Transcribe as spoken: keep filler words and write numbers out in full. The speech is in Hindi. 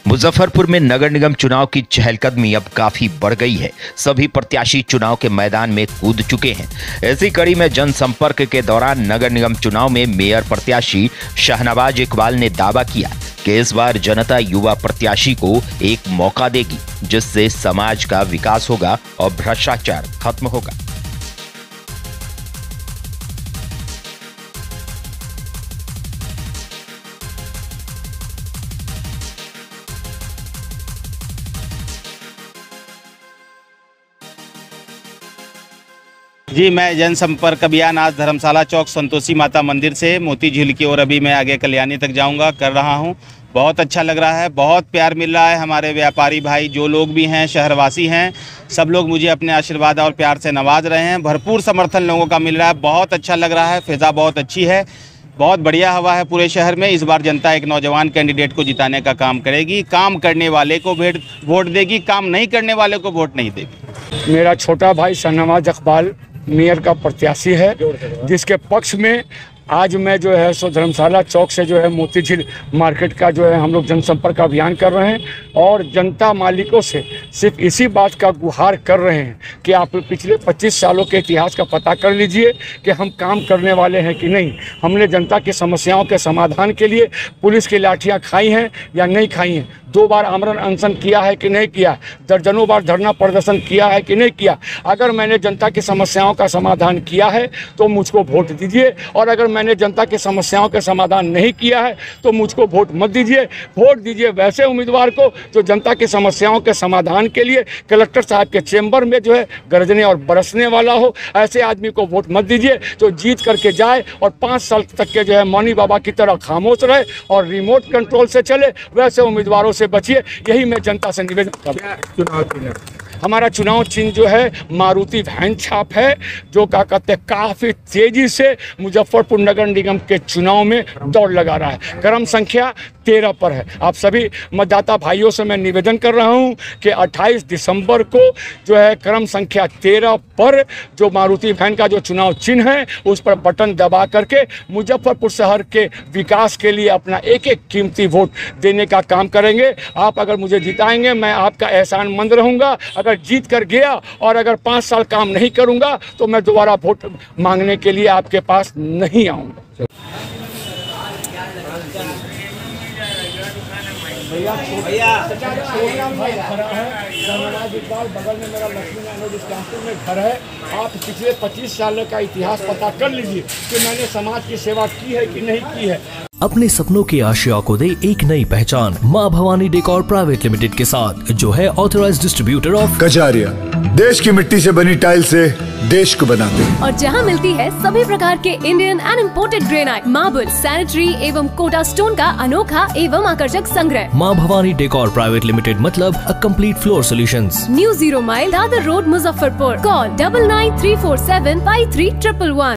मुजफ्फरपुर में नगर निगम चुनाव की चहलकदमी अब काफी बढ़ गई है। सभी प्रत्याशी चुनाव के मैदान में कूद चुके हैं। ऐसी कड़ी में जनसंपर्क के दौरान नगर निगम चुनाव में मेयर प्रत्याशी शाहनवाज इकबाल ने दावा किया कि इस बार जनता युवा प्रत्याशी को एक मौका देगी, जिससे समाज का विकास होगा और भ्रष्टाचार खत्म होगा। जी, मैं जनसंपर्क अभियान आज धर्मशाला चौक संतोषी माता मंदिर से मोती झील की ओर अभी मैं आगे कल्याणी तक जाऊंगा कर रहा हूं। बहुत अच्छा लग रहा है, बहुत प्यार मिल रहा है। हमारे व्यापारी भाई जो लोग भी हैं, शहरवासी हैं, सब लोग मुझे अपने आशीर्वाद और प्यार से नवाज रहे हैं। भरपूर समर्थन लोगों का मिल रहा है, बहुत अच्छा लग रहा है। फिजा बहुत अच्छी है, बहुत बढ़िया हवा है पूरे शहर में। इस बार जनता एक नौजवान कैंडिडेट को जिताने का काम करेगी, काम करने वाले को वोट देगी, काम नहीं करने वाले को वोट नहीं देगी। मेरा छोटा भाई शाहनवाज इकबाल मेयर का प्रत्याशी है, जिसके पक्ष में आज मैं जो है सो धर्मशाला चौक से जो है मोती झील मार्केट का जो है हम लोग जनसंपर्क अभियान कर रहे हैं और जनता मालिकों से सिर्फ इसी बात का गुहार कर रहे हैं कि आप पिछले पच्चीस सालों के इतिहास का पता कर लीजिए कि हम काम करने वाले हैं कि नहीं। हमने जनता की समस्याओं के समाधान के लिए पुलिस की लाठियां खाई हैं या नहीं खाई हैं, दो बार आमरण अनशन किया है कि नहीं किया, दर्जनों बार धरना प्रदर्शन किया है कि नहीं किया। अगर मैंने जनता की समस्याओं का समाधान किया है तो मुझको वोट दीजिए, और अगर मैंने जनता की समस्याओं का समाधान नहीं किया है तो मुझको वोट मत दीजिए। वोट दीजिए वैसे उम्मीदवार को जो जनता की समस्याओं के समाधान के लिए कलेक्टर साहब के चेंबर में जो है गरजने और बरसने वाला हो। ऐसे आदमी को वोट मत दीजिए जो जीत करके जाए और पाँच साल तक के जो है मौनी बाबा की तरह खामोश रहे और रिमोट कंट्रोल से चले। वैसे उम्मीदवारों से बचिए, यही मैं जनता से निवेदन करता हूं। हमारा चुनाव चिन्ह जो है मारुति वैन छाप है, जो क्या कहते हैं काफ़ी तेज़ी से मुजफ्फरपुर नगर निगम के चुनाव में दौड़ लगा रहा है। क्रम संख्या तेरह पर है। आप सभी मतदाता भाइयों से मैं निवेदन कर रहा हूं कि अट्ठाईस दिसंबर को जो है क्रम संख्या तेरह पर जो मारुति वैन का जो चुनाव चिन्ह है उस पर बटन दबा करके मुजफ्फरपुर शहर के विकास के लिए अपना एक एक कीमती वोट देने का काम करेंगे। आप अगर मुझे जिताएंगे मैं आपका एहसानमंद रहूँगा। अगर जीत कर गया और अगर पाँच साल काम नहीं करूँगा तो मैं दोबारा वोट मांगने के लिए आपके पास नहीं आऊँगा। भैया छोटा भाई खड़ा है, शाहनवाज इकबाल बगल में मेरा लक्ष्मी नारायण में घर है। आप पिछले पच्चीस साल का इतिहास पता कर लीजिए कि मैंने समाज की सेवा की है कि नहीं की है। अपने सपनों की आशिया को दे एक नई पहचान माँ भवानी डेकोर प्राइवेट लिमिटेड के साथ, जो है ऑथराइज्ड डिस्ट्रीब्यूटर ऑफ कजारिया। देश की मिट्टी से बनी टाइल से देश को बनाते हैं, और जहाँ मिलती है सभी प्रकार के Indian and imported granite, marble, sanitary एवं कोटा स्टोन का अनोखा एवं आकर्षक संग्रह। माँ भवानी डेकोर प्राइवेट लिमिटेड मतलब a complete floor solutions. New zero mile Dadar road Muzaffarpur. Call double nine three four seven five three triple one.